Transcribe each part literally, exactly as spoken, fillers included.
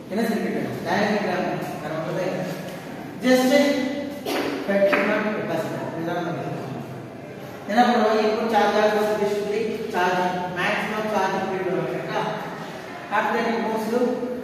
என்ன circuit diagram நமக்கு just factor capacitor இதுதான் நம்ம என்ன பண்ணுவோம் இப்போ சார்ஜ் ஆகுது display charge maximum charge period வரும் கரெக்ட்டா after it moves to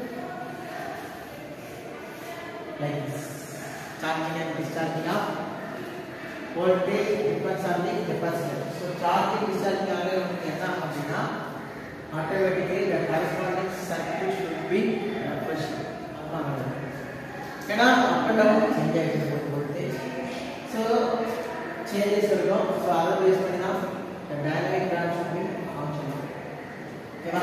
like this charging and discharging of voltage depends on the capacitor so charging discharging ஆக நமக்கு என்ன அப்படினா automatically the corresponding circuit should be refreshed ஆமா ஏனா up and down change ஆயிட்டு voltage so changes இருக்கும் so அதை base பண்ணி தான் the dynamic range should be functional ஓகேவா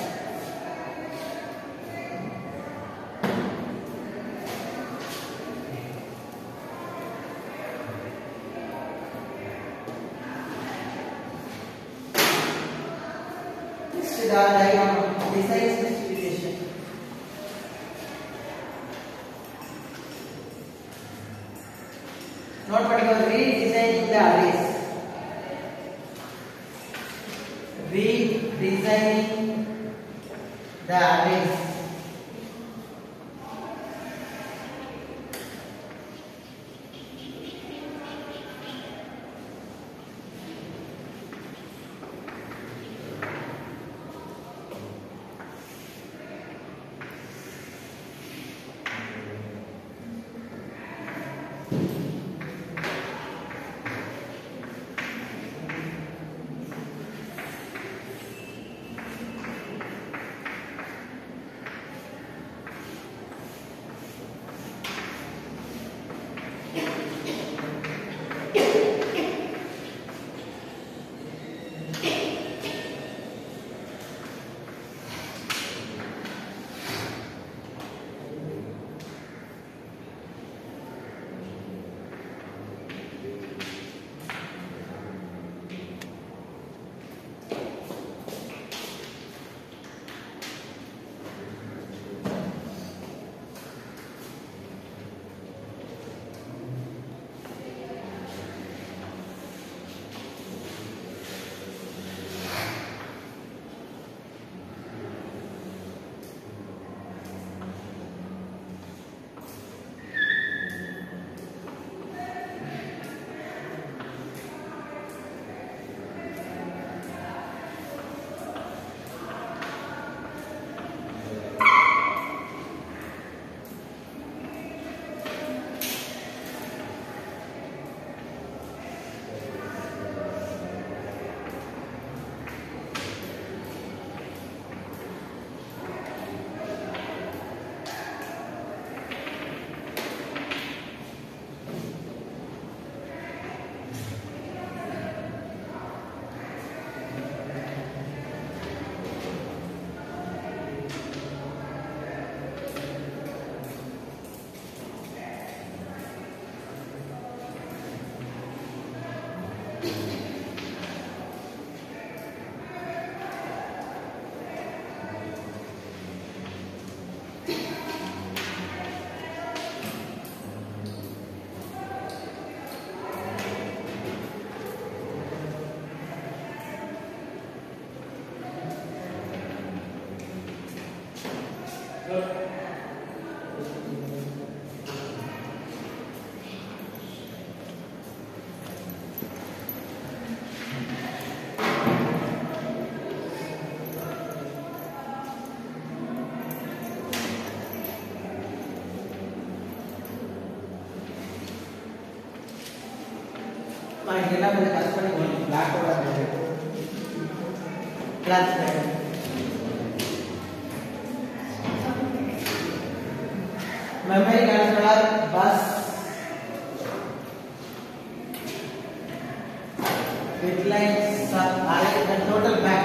the diagram design specification note particular redesigning the arrays redesigning the arrays நான் இதெல்லாம் வந்து கட் பண்ணி ஒரு பிளாக் ஓட போடுறேன் கிளாஸ் பண்ணி memory controller bus with lines are the total back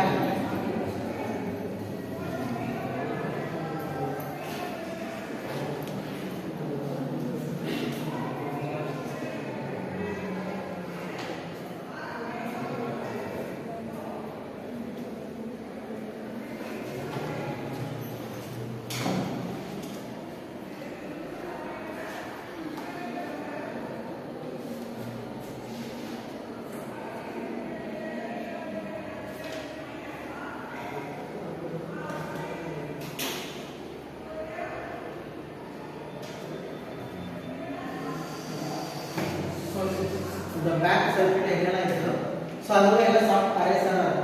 circuit எங்கெல்லாம் இருக்குதோ ஸோ அதுவும் எல்லாம் சாஃப்ட் அரேஸாக இருக்கும்.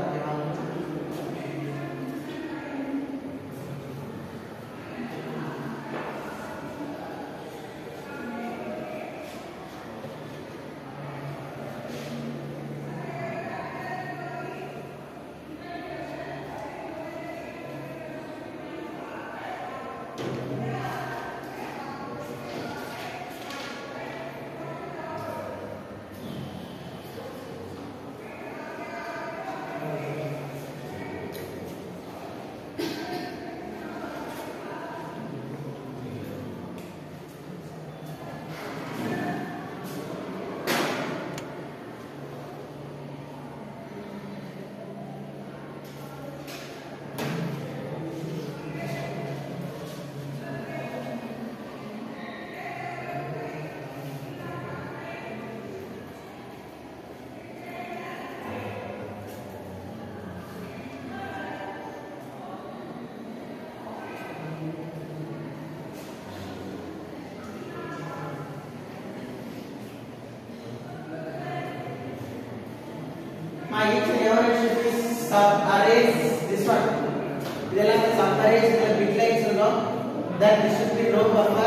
My each and every should be sub arrays. This one. இதெல்லாம் sub arrays இந்த bit lines சொல்றோம். That this should be row buffer.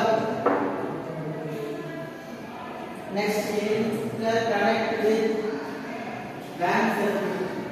Next interconnect with WAN circuit.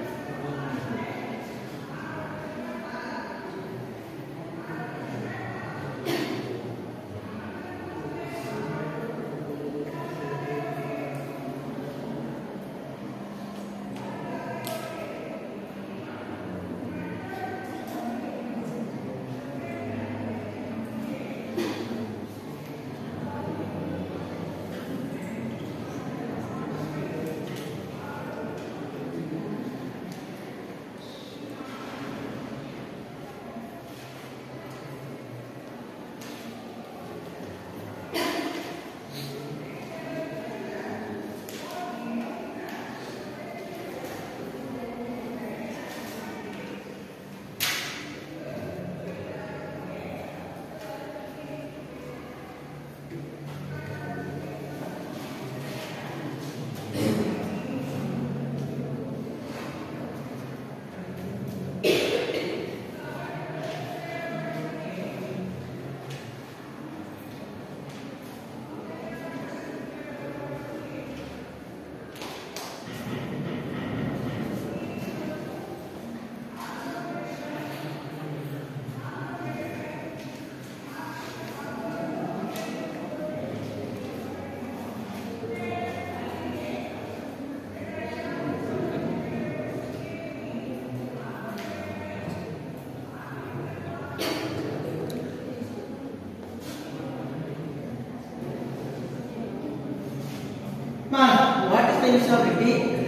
Now, what is the use of redesign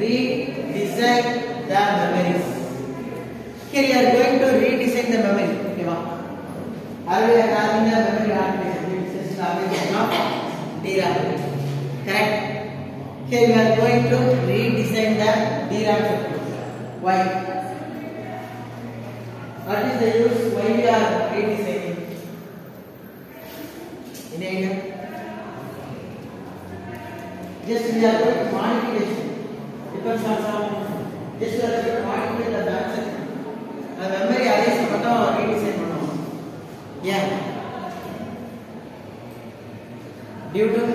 the memories? Here you are going to redesign the memory. Okay, are we having a memory architecture system of D RAM? Correct. Here you are going to redesign the D RAM circuit. Why? What is the use? Why we are redesigning? Any idea? Just we are going to modification. Depends on some. Just we are going to modify the WAN circuit. The memory arrays को बताओ और redesign बनाओ. Yeah. Due to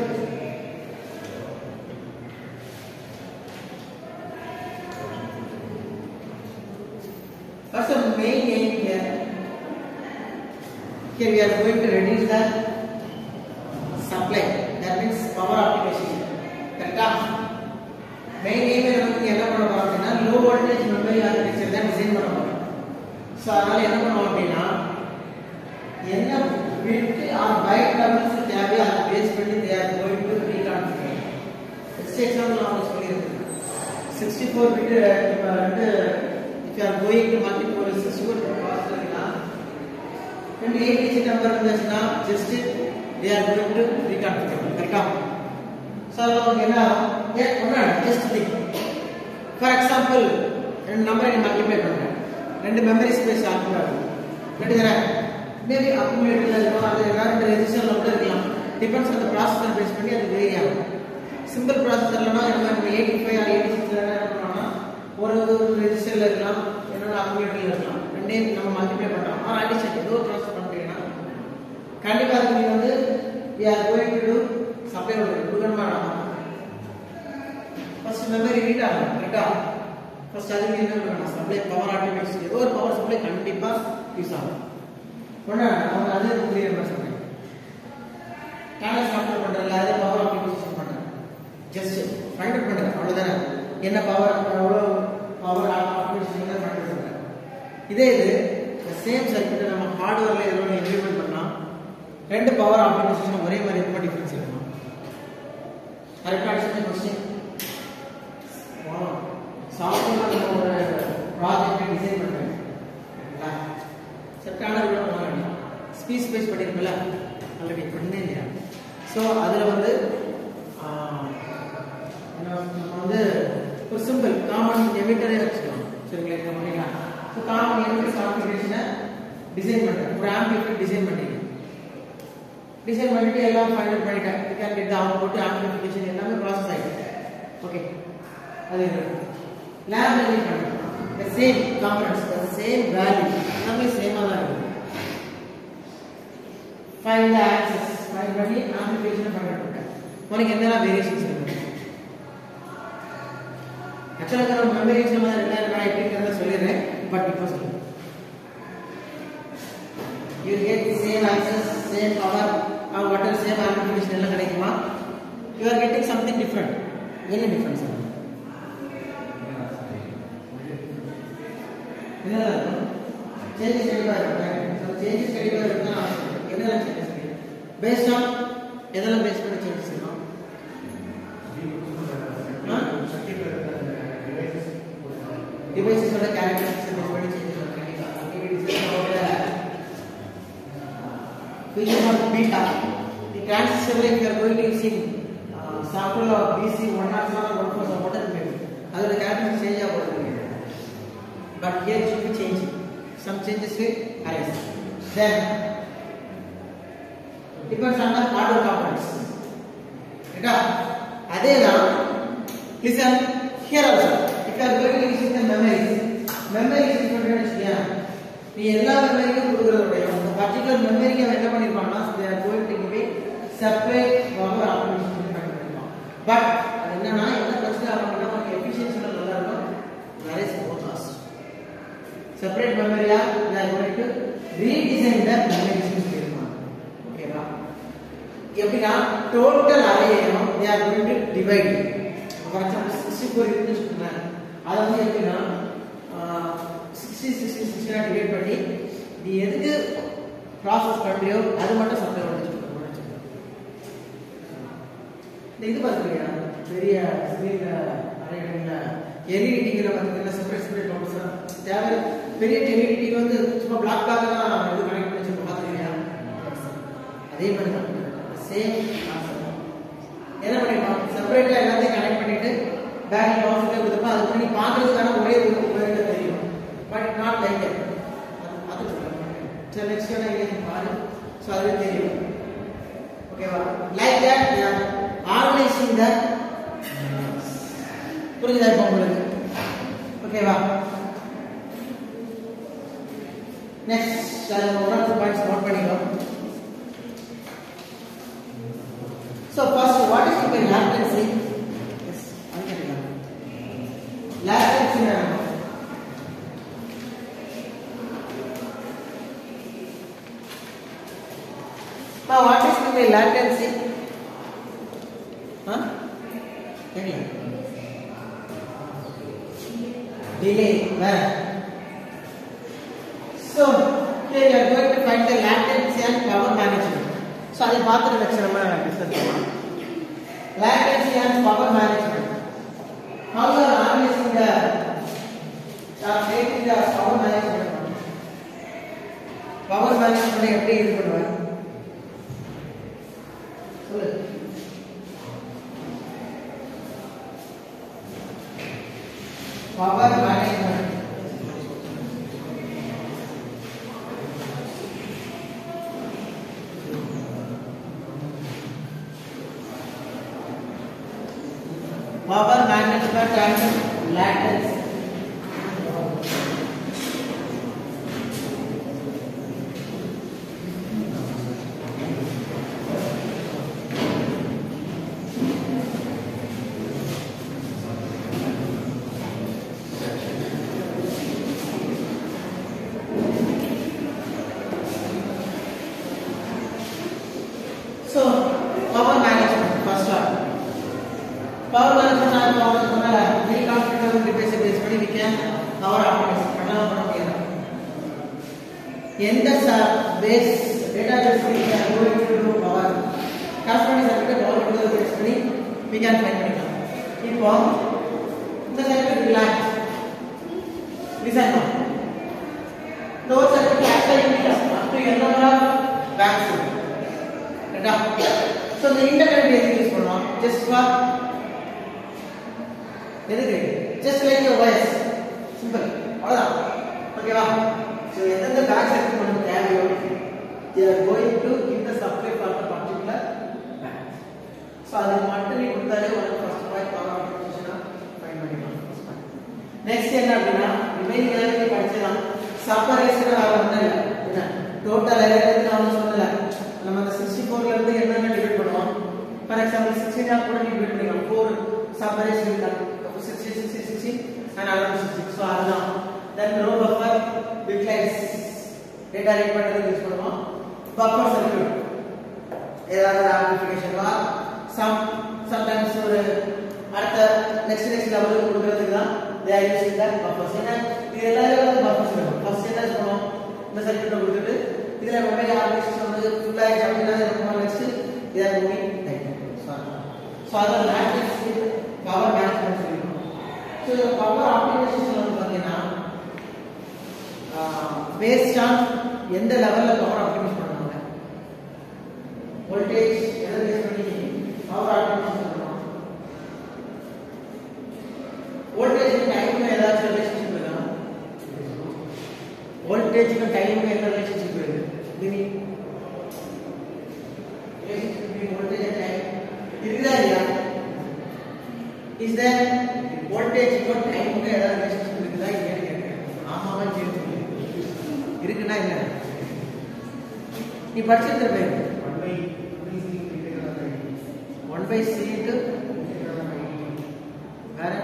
what's the main aim here? Here we are going to reduce the supply. That means power optimization. Main aim is நமக்கு என்ன பண்ண போறோம் அப்படினா low voltage memory architecture தான் டிசைன் பண்ண போறோம். சோ அதனால என்ன பண்ணுவோம் அப்படினா என்ன bit or byte levels தேவை அதை பேஸ் பண்ணி they are going to reconfigure. Next example நான் சொல்லியிருக்கேன். sixty-four bit வந்து if you are going to multiple sixty-four bit processor twenty-eight digit number வந்துச்சுனா just they are going to reconfigure. கரெக்ட்டா? So என்ன yeah ஒண்ணா just think. For example ரெண்டு நம்பரை நீ மல்டிப்ளை பண்ற. ரெண்டு மெமரி ஸ்பேஸ் ஆக்குறாங்க. ரெண்டுங்கற மேபி அக்குமுலேட்டர்ல இருக்கும் அது ரெண்டு ரெஜிஸ்டர்ல கூட இருக்கலாம். Depends on the processor base பண்ணி அது வேரி ஆகும். சிம்பிள் ப்ராசஸர்லனா நம்ம eighty-five or eighty-six ல என்ன பண்ணோம்னா ஒரு ஒரு ரெஜிஸ்டர்ல இருக்கலாம் என்னோட அக்யூமுலேட்டர்ல இருக்கலாம் ரெண்டையும் நம்ம மல்டிப்ளை பண்றோம் ஆர் அடிஷன் ஏதோ ப்ராசஸ் பண்றீங்கன்னா கண்டிப்பா நீங்க வந்து we are going to do supply order கொடுக்கணுமா first memory read ஆகும் கரெக்ட்டா first அதுக்கு என்ன பண்ணணும் supply power artifacts ஏதோ ஒரு பவர் சப்ளை கண்டிப்பா யூஸ் ஆகும் ஒண்ணா நம்ம அதே கிளியர் பண்ண சொல்றேன் காலை சாப்டர் பண்றல அதே பவர் ஆப்டிமைசேஷன் பண்றேன் ஜஸ்ட் ஃபைண்ட் அவுட் பண்றேன் அவ்வளவுதானே என்ன பவர் எவ்வளவு பவர் ஆப்டிமைசேஷன் என்ன ஃபைண்ட் அவுட் பண்றேன் இதே இது சேம் சர்க்யூட் நம்ம ஹார்ட்வேர்ல ஏதோ இம்ப்ளிமென்ட் பண்ணா ரெண்டு பவர் ஆப்டிமைசேஷன் ஒரே மாதிரி ரொம்ப டிஃபரன்ஸ் இருக்கும் கரெக்ட்டா அடிச்சது क्वेश्चन வாவ் சாஃப்ட்வேர்ல நம்ம ஒரு ப்ராஜெக்ட் டிசைன் பண்றோம் செட்டான விட பண்ணலாம் ஸ்பீச் ஸ்பேஸ் பண்ணிருக்கல ஆல்ரெடி பண்ணேன் இல்லையா சோ அதுல வந்து நம்ம வந்து ஒரு சிம்பிள் காமன் எமிட்டரே வச்சுக்கலாம் சரிங்களா இத பண்ணிக்கலாம் சோ காமன் எமிட்டர் கான்ஃபிகரேஷனை டிசைன் பண்றேன் ஒரு ஆம்பிளிஃபையர் டிசைன் பண்ணிட்டேன் டிசைன் பண்ணிட்டு எல்லாம் ஃபைண்ட் அவுட் பண்ணிட்டேன் you can get the output amplification எல்லாமே ப்ராசஸ் ஆயிடுச்சு ஓகே அது லேப்ல நீ பண்ணுங்க the same components the same value எல்லாமே சேமா தான் இருக்கு find the axis find பண்ணி ஆம்பிளிஃபிகேஷன் பண்ணிட்டேன் உங்களுக்கு என்னெல்லாம் வேரியேஷன்ஸ் இருக்கு ஆக்சுவலா நான் மெமரிஸ் நம்ம ரெண்டாயிரம் நான் எப்படிங்கறத சொல்லிறேன் பட் இப்போ சொல்றேன் you get the same axis same power or whatever same amplification எல்லாம் கிடைக்குமா you are getting something different என்ன டிஃபரன்ஸ் என்ன சேஞ்சஸ் கண்டிப்பா இருக்கு சோ சேஞ்சஸ் கண்டிப்பா இருக்குன்னா என்ன சேஞ்சஸ் இருக்கு பேஸ்ட் ஆன் எதெல்லாம் பேஸ் பண்ணி சேஞ்சஸ் இருக்கும் டிவைசஸ் ஓட கேரக்டரிஸ்டிக்ஸ் பேஸ் பண்ணி சேஞ்சஸ் இருக்கும் கண்டிப்பா ஆக்டிவிட்டீஸ் ஓட feature of beta the transistor like we are going to using uh, sample of B C one oh seven or one forty-four whatever அதோட characteristics change ஆகும் but here it should be changing some changes will arise then depends on the hardware components right adela listen here also if you are going to use the memories memory is important here நீ எல்லா மெமரிக்கும் கொடுக்கறதோட அந்த particular மெமரிக்கு அவன் என்ன பண்ணிருப்பான்னா they are going to give a separate power optimization பண்ணிருப்பான் but அது என்னன்னா என்ன பிரச்சனை ஆகும்னா நமக்கு எஃபிஷியன்சி நல்லா இருக்கும் நிறைய smooth as separate memory are we are going to redesign the memory system okay va எப்படினா total array they are going to divide for example sixty-four இருக்குன்னு சொல்றேன் அத வந்து எப்படினா sixty sixty sixty ஆ டிவைட் பண்ணி நீ எதுக்கு ப்ராசஸ் பண்றியோ அது மட்டும் சப்ளை பண்ணி சொல்றேன் இது பாத்தீங்களா பெரிய ஸ்கிரீன்ல அரேல எல்இடில பாத்தீங்கன்னா செப்பரேட் செப்பரேட் கவுண்டர்ஸ் தேவை பெரிய எல்இடி வந்து சும்மா பிளாக் பிளாக் தான் இது கனெக்ட் பண்ணி வச்சிருக்கோம் பாத்தீங்களா அதே மாதிரி தான் சேம் கான்செப்ட் என்ன பண்ணிட்டோம் செப்பரேட்டா எல்லாத்தையும் கனெக்ட் பண்ணிட்டு பேக் ப்ராசஸ்ல கொடுத்தா அது பண்ணி பார்க்கிறதுக்கான ஒரே ஒரு உபயோகம் தெரியும் பட் நாட் லைக் தட் அது சரி நெக்ஸ்ட் என்ன இங்க பாரு சோ அது தெரியும் ஓகேவா like that we are organizing the புரியுதா இப்போ உங்களுக்கு ஓகேவா next sir one or two points note பண்ணிக்கோங்க so first what is the latency yes அங்க latency என்ன now what is the latency huh என்ன delay where so here you are going to find the latency and power management so adha paathra lecture நம்ம discuss பண்ணலாம் latency and power management how you are analyzing the uh, making the power management power management எப்படி இது பண்ணுவ சொல்லு power management power management and latency. So, power management, first one. Power management and power management, very comfortable device basically we can power optimize. In the base database we can go into power. Corresponding circuit power control basically we can find it. Now, the circuit relax. Listen now. Those circuit actually up to n number of banks. So the interconnect is used for now, just for just like your wires, simple. Okay, wow. So when the back circuit they are going to give the supply for the particular bank. So that material put the first point power optimization find. Next என்ன அப்படினா remaining electric படிச்சலாம் சப்பரேஷன் ஆகும்னா total electric நான் சொன்னல நம்ம அந்த sixty-four ல இருந்து என்னென்ன டிவைட் பண்ணுவோம் ஃபார் எக்ஸாம்பிள் sixteen ஆ கூட டிவைட் பண்ணிக்கலாம் four சப்பரேஷன் இருக்கு sixty sixty sixty and another sixty so அதுதான் then row buffer bitwise data read பண்றது யூஸ் பண்ணுவோம் buffer circuit ஏதாவது ஆம்பிளிஃபிகேஷன் வா some sometimes ஒரு அடுத்த next next லெவலுக்கு கொடுக்கிறதுக்கு தான் they are using that buffers ஏன்னா இது எல்லாரும் buffers இருக்கும் ஃபர்ஸ்ட் என்ன பண்ணுவோம் இந்த சர்க்யூட்ல கொடுத்துட்டு இதுல மெமரி ஆர்கனைசேஷன் வந்து ஃபுல் ஆயிடுச்சு அப்படினா நம்ம நெக்ஸ்ட் இத மூவிங் டைம் சோ அத மேட்ரிக்ஸ் பவர் மேனேஜ்மென்ட் சொல்லுவோம் சோ பவர் ஆப்டிமைசேஷன் வந்து பாத்தீங்கன்னா பேஸ்ட் ஆன் எந்த லெவல்ல பவர் ஆப்டிமைஸ் பண்ணுவாங்க வோல்டேஜ் எதை பேஸ் பண்ணி பவர் ஆப்டிமைசேஷன் பண்ணுவாங்க வோல்டேஜ் டைம் ஏதாச்சும் ரிலேஷன்ஷிப் இருக்கா வோல்டேஜ் க்கு டைம் க்கு என்ன ரிலேஷன்ஷிப் இருக்கு Meaning, between voltage and time. Is there? Is there voltage or time? का ऐसा relationship दिखता है क्या क्या? आम आम चीज़ इरकना है क्या? ये पर्चे तर में one by c to कारण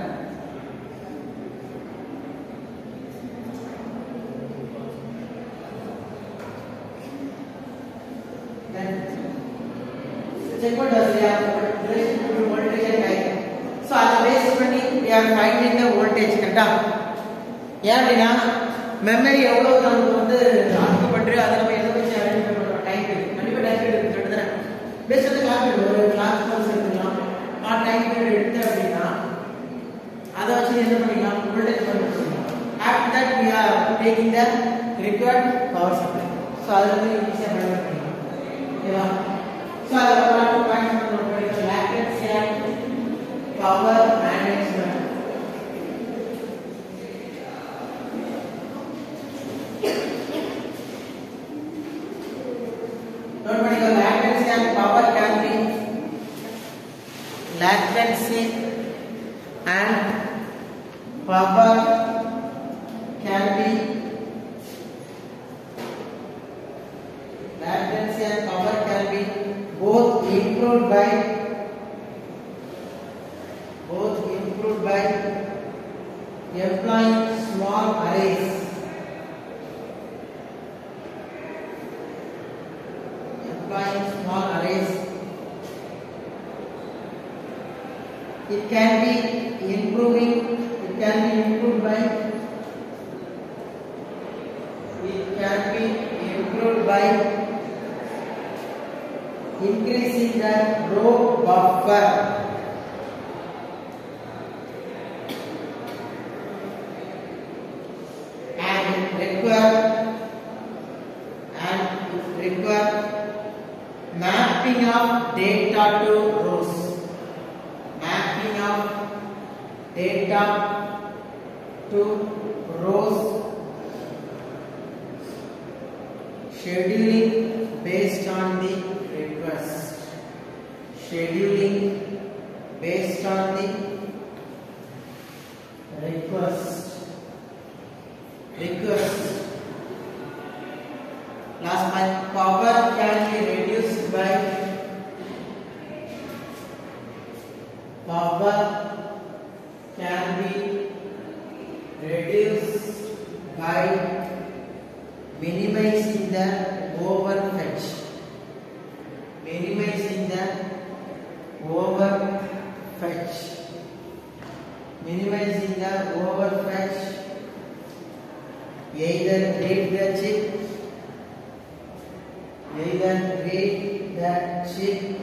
check what does we have relation between voltage and time so on the basis பண்ணி we are finding the voltage கரெக்ட்டா ஏன் அப்படினா மெமரி எவ்வளவு நமக்கு வந்து ஆக்கப்பட்டு அதை நம்ம எதை வச்சு ஐடென்டிஃபை பண்றோம் டைம் பீரியட் கண்டிப்பா டைம் பீரியட் எடுத்துட்டா பேஸ் ஆன் கால்குலேட் ஒரு கிளாஸ் கோர்ஸ் எடுத்துக்கலாம் ஆ டைம் பீரியட் எடுத்து அப்படினா அதை வச்சு என்ன பண்ணிக்கலாம் voltage கண்டுபிடிக்கலாம் after that we are taking the required power supply so அதை வந்து ஈஸியா பயன்படுத்த முடியும் ஓகேவா so I want to find the latency and power management. Don't worry, the latency and power can be latency and power can be latency and power can be both improved by both improved by employing small arrays employing small arrays it can be improving it can be improved by it can be improved by increasing the row buffer and require and require mapping of data to rows mapping of data to rows scheduling based on the request scheduling based on the request, request. Last point, power can be reduced by, power can be reduced by minimizing the overfetch, minimizing the overfetch, minimizing the overfetch, either read the chip, either read the chip,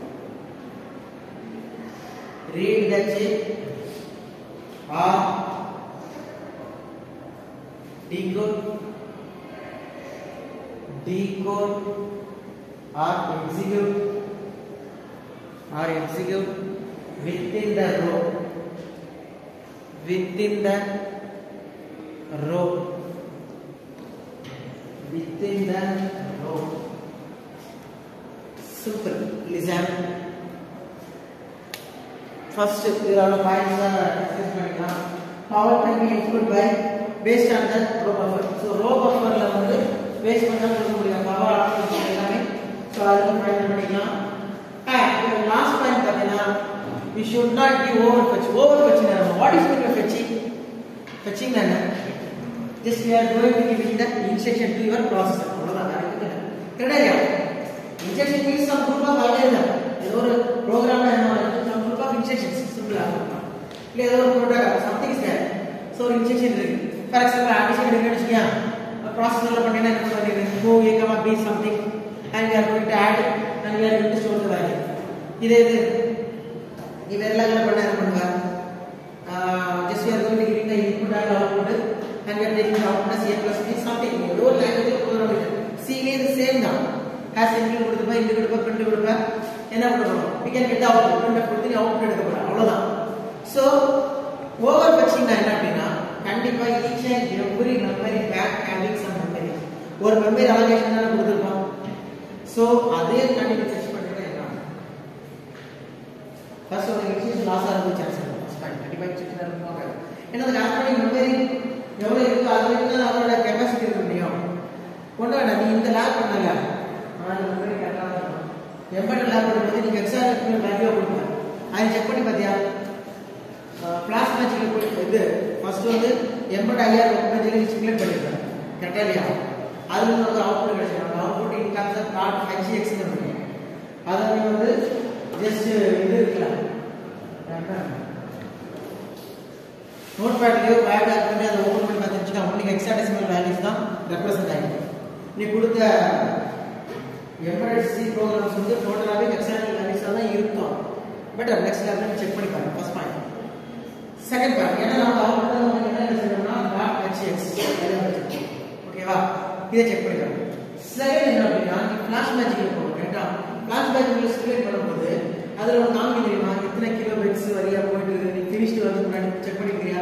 read the chip or decode, decode or execute, or execute within the row, within the row, within the row. Simple. Listen. First, there are points discuss. Power can be input by based on the row buffer. So row buffer la vandu based பண்ணா சொல்ல முடியும் power output எல்லாமே. So அதுக்கு find பண்ணிக்கலாம். And last point பாத்தீங்கன்னா we should not give overfetch. Overfetch னா what is meant by fetching? Fetching னா just we are going to give the instruction to your processor. அவ்வளவுதான். கரெக்ட்டா? Instruction means some group of values. ஏதோ ஒரு ப்ரோக்ராம்ல என்ன some group of instructions simple ஆ இருக்கும். இல்ல ஏதோ ஒரு program something is there. So ஒரு instruction இருக்கு. For example addition எடுக்கணும்னு வச்சுக்கியா. ப்ராசஸர்ல பண்ணீங்கன்னா என்ன பண்ணுவீங்க? go a comma b something and we are going to add and we are going to store the value. இதே இது இதெல்லாம் என்ன பண்ண என்ன பண்ணுவா? just we are going to giving the input and output and we are taking the output as a plus b something. ஏதோ ஒரு லாங்குவேஜ்ல ப்ரோக்ராம் இருக்கு. C லே இது சேம் தான். has input கொடுத்துப்பா இன்ட் கொடுப்பா பிரிண்ட் கொடுப்பா என்ன பண்ணுவோம் we can get the output print கொடுத்து அவுட்புட் எடுக்க போறோம் அவ்வளவுதான். so overfetching னா என்ன அப்படினா கண்டிப்பா each and every memory back having some memory ஒரு memory allocation தான கொடுத்திருப்போம். so அதே கண்டிப்பா செக் பண்ணிட்டே இருக்காங்க. first ஒரு எக்ஸிஸ்ட் லாஸ் ஆகுது சான்ஸ் இருக்கு. ஃபர்ஸ்ட் பாயிண்ட் கண்டிப்பா செக் பண்ணனும். ஏன்னா அந்த காஸ்டிங் மெமரி எவ்வளவு இருக்கு அது வரைக்கும் தான் அவரோட கெபாசிட்டி இருக்க முடியும். கொண்டு வர நீ இந்த லாக் பண்ணல நான் மெமரி கரெக்ட்டா இருக்கும். எம்பெடட் லாக் பண்ணும்போது நீங்க எக்ஸாக்ட் வேல்யூ கொடுங்க. அதை செக் பண்ணி பாத்தியா? ஃபிளாஷ் மேஜிக் போய் இது ஃபர்ஸ்ட் வந்து எம்பெடட் ஐஆர் மேஜிக் சிமுலேட் பண்ணிருக்காங்க. கரெக்ட்டா இல்லையா? அதுல ஒரு அவுட்புட் கிடைக்கும். அந்த output in concept dot hx ன்னு பண்ணுங்க. அத நீங்க வந்து ஜஸ்ட் இது இருக்கலாம். கரெக்ட்டா? நோட்பேட்லயோ பேட் டாக்குமெண்ட்ல அத ஓபன் பண்ணி பார்த்தீங்கன்னா உங்களுக்கு ஹெக்ஸாடெசிமல் வேல்யூஸ் தான் ரெப்ரசன்ட் ஆகும். நீ கொடுத்த எம்பெடட் சி ப்ரோகிராம்ஸ் வந்து டோட்டலாவே ஹெக்ஸாடெசிமல் வேல்யூஸ் தான் இருக்கும். பட் நெக்ஸ்ட் லெவல்ல செக் பண்ணி பாருங்க. First point. செகண்ட் பாயிண்ட் ஏன்னா நம்ம அவுட்புட் வந்து என்ன எழுதணும்னா .hx ஓகேவா? இதை செக் பண்ணிக்கலாம். செகண்ட் என்ன அப்படின்னா நீ ஃபிளாஷ் மேஜிக் போடுங்க. கரெக்ட்டா? ஃபிளாஷ் மேஜிக்ல சிமுலேட் பண்ணும்போது அதுல ஒரு காமி தெரியுமா? எத்தனை கிலோ பிட்ஸ் வரியா போயிட்டு நீ ஃபினிஷ்ட் வந்து முன்னாடி செக் பண்ணிக்கறியா?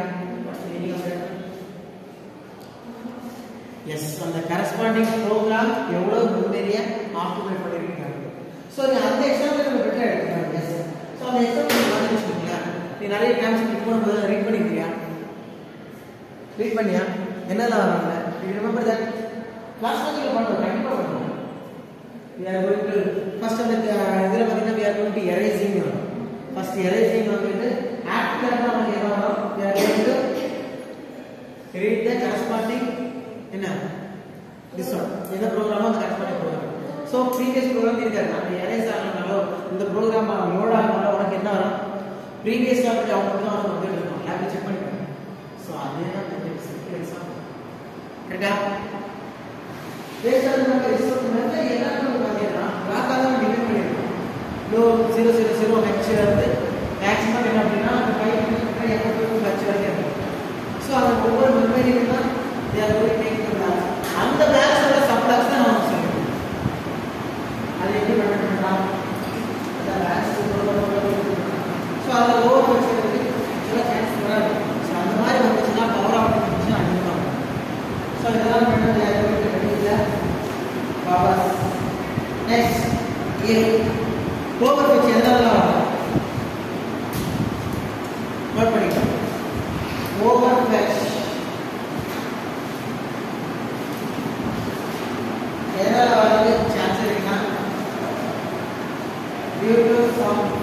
எஸ் அந்த கரஸ்பாண்டிங் ப்ரோகிராம் எவ்வளவு மெமரியை ஆக்குபை பண்ணிருக்கீங்க. சோ நீ அந்த எக்ஸாம்பிள் நம்ம பெட்டரா எடுக்கலாம். எஸ் சோ அந்த எக்ஸாம்பிள் மாதிரி வச்சுக்கோங்க. நீ நிறைய டைம்ஸ் கிளிக் பண்ணும்போது ரீட் பண்ணிக்கறியா? ரீட் பண்ணியா? என்னலாம் வரல? you remember that class மேஜிக்ல பண்ணுவோம். கண்டிப்பா பண்ணுவோம். we are going to first அந்த இதல பாத்தீங்கன்னா we are going to erasing first erasing வந்து after தான் நம்ம என்ன வரோம் we are going to read the corresponding என்ன this one இந்த ப்ரோகிராம் அந்த corresponding program. so previous program இருக்காது. நம்ம erase ஆனனால இந்த ப்ரோகிராம் லோட் ஆனனால உனக்கு என்ன வரும்? previous ஆ பத்தி அவுட்புட் தான் வந்து எடுக்கணும். லேப்ல செக் பண்ணி பாருங்க. so அதே தான் இந்த சிம்பிள் எக்ஸாம்பிள். கரெக்ட்டா? based on the result method எல்லாமே பாத்தீங்கன்னா லாக்கா தான் டிஃபைன் பண்ணிருக்கோம். Low zero zero zero h வந்து மேக்ஸிமம் என்ன அப்படினா அந்த five கிட்ட எவ்வளவு h வரைக்கும் இருக்கு. சோ அந்த ஒவ்வொரு மெமரியில தான் they are going to take the blocks. அந்த blocks ஓட சப் blocks தான் நாம சொல்றோம். அது எப்படி பண்ணனும்னா அந்த blocks சோ அந்த ஓவர் வெச்சிருக்கு சில சான்ஸ் வராது. சோ அந்த மாதிரி வந்துச்சுனா பவர் ஆஃப் பண்ணிச்சுனா அடிக்கும். சோ இதெல்லாம் பண்ணது யாரு power. Next A overfetch எதனால வரும்? நோட் பண்ணிக்கோங்க. over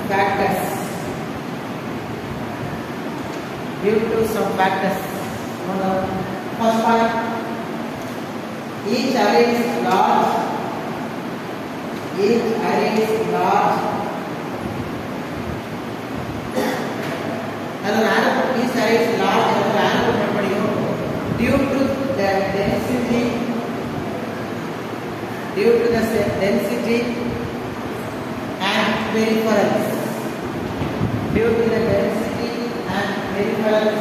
factors. Due to some factors. First point, each array is large. Each array is large. And each array is large. Due to the density, due to the density and peripherals. Due to the density and peripherals.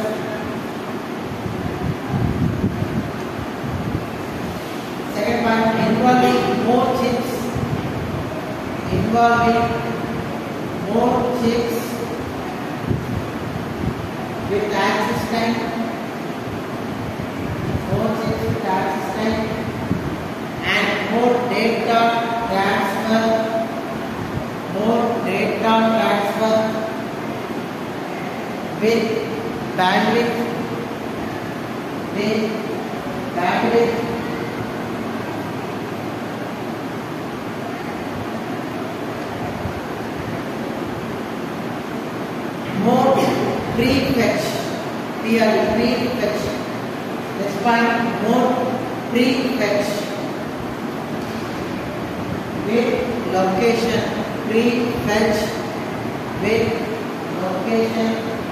Second point, involving more chips, involving more chips with access time, more chips with access time, and more data transfer, more data transfer with bandwidth, with bandwidth. More prefetch, prefetch. Let's find more prefetch with location, prefetch with location.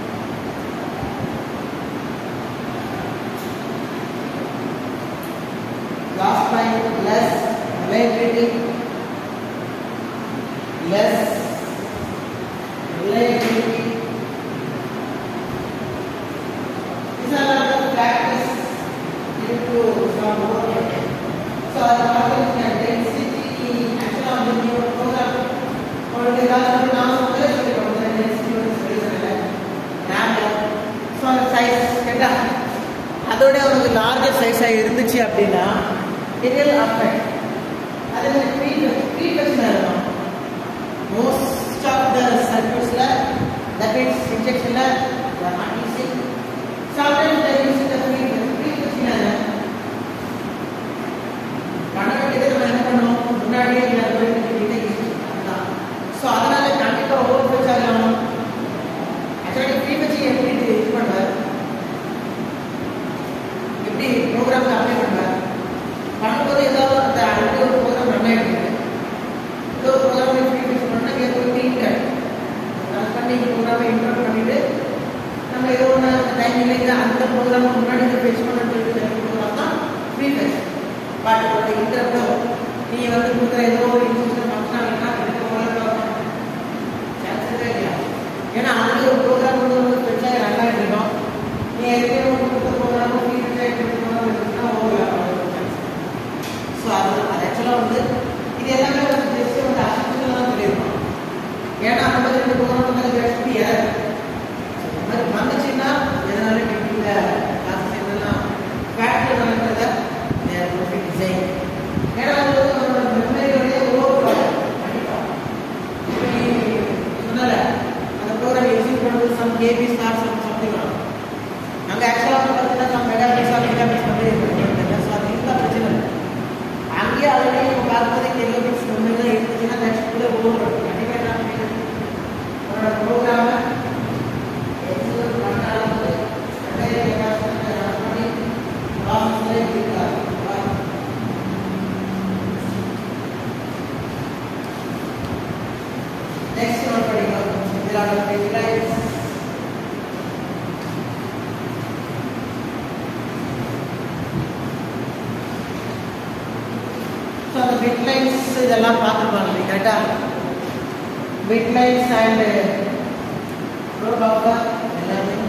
Last point, less reliability, less reliability. These are the factors due to some work. So, the density actually on the new program or the last now density so size கேட்டா அதோட உங்களுக்கு larger சைஸா இருந்துச்சு அப்படினா it will affect அதே மாதிரி prefetch இருக்கும் most of the circuits la that means injection la they are not using sometimes they use the prefetch prefetch na பண்ணவேண்டியது நம்ம என்ன பண்ணோம் முன்னாடியே இந்த இதை அதான் சோ அதனால கண்டிப்பா ஓவர் ஃபெச் ஆகலாம் ஆக்சுவலி prefetch எப்படி இது பண்ணுவார் எப்படி ப்ரோக்ராம் அப்ளை பண்ணுவார் பண்ணும்போது ஏதாவது அந்த அடுத்த ஒரு ப்ரோக்ராம் ரன் ஆயிட்டு இருக்கு ஏதோ ஒரு ப்ரோக்ராம் prefetch பண்ணா ஏதோ ஒரு டீம் கட் ரன் பண்ணி ப்ரோக்ராமை இன்டர் பண்ணிட்டு நம்ம ஏதோ ஒரு டைமிங்ல அந்த ப்ரோக்ராம் முன்னாடி இந்த ஃபெச் பண்ணிட்டு ப்ரோக்ராம் தான் prefetch பட் ஒரு இன்டர்ப்ட் நீ வந்து கொடுக்குற ஏதோ ஒரு இன்ஸ்ட்ரக்ஷன் ஃபங்க்ஷனாலிட்டினா எடுக்க போகல சான்ஸ் இல்லையா ஏன்னா அந்த ஒரு ப்ரோக்ராம் வந்து ஒரு ஃபெச் ஆகி ரன் ஆகிட்டு இருக்கோம் நீ ஏற்கனவே ஒரு கொடுத்த ப்ரோக்ராம் ஃபீட் ஆகி கொடுத்தா ஓவர் ஸோ அது அது ஆக்சுவலாக வந்து இது எல்லாமே வந்து ஜஸ்ட் வந்து அசிஸ்டன்ட் தான் சொல்லியிருக்கோம் ஏன்னா அந்த மாதிரி ரெண்டு ப்ரோக்ராம் வந்து ரெசிபி ஏற இந்த மாதிரி வந்துச்சுன்னா எதனால இந்த கிளாஸஸ் என்னெல்லாம் ஃபேக்டரி நடக்கிறத design ஏன்னா அது வந்து மெமரியோட ஓவர் கண்டிப்பா இப்படி சொன்னல அந்த ப்ரோக்ராம் எக்ஸிக்யூட் பண்ணும்போது some KB star some something ஆகும் அங்க ஆக்சுவலா பார்த்தீங்கன்னா some megabytes or megabytes memory இருக்கு ஸோ அது இந்த பிரச்சனை இல்லை அங்கேயே ஆல்ரெடி நம்ம பார்க்கும்போது கிலோபைட்ஸ் மெமரி தான் இருந்துச்சுன்னா நெக்ஸ்ட் கூட ஓவர் கண்டிப்பாக என்ன உங்களோட ப்ரோக்ராமை எக்ஸிக்யூட் பண்ணாலும் மெமரி மெகாபைட்ஸ் ரன் பண்ணி ப்ராசஸ்ல இருக்காது. Next one படிக்கலாம். There are bit lines. So the bit lines இதெல்லாம் பார்த்துருப்பாங்க கரெக்டா bit lines and row buffer எல்லாமே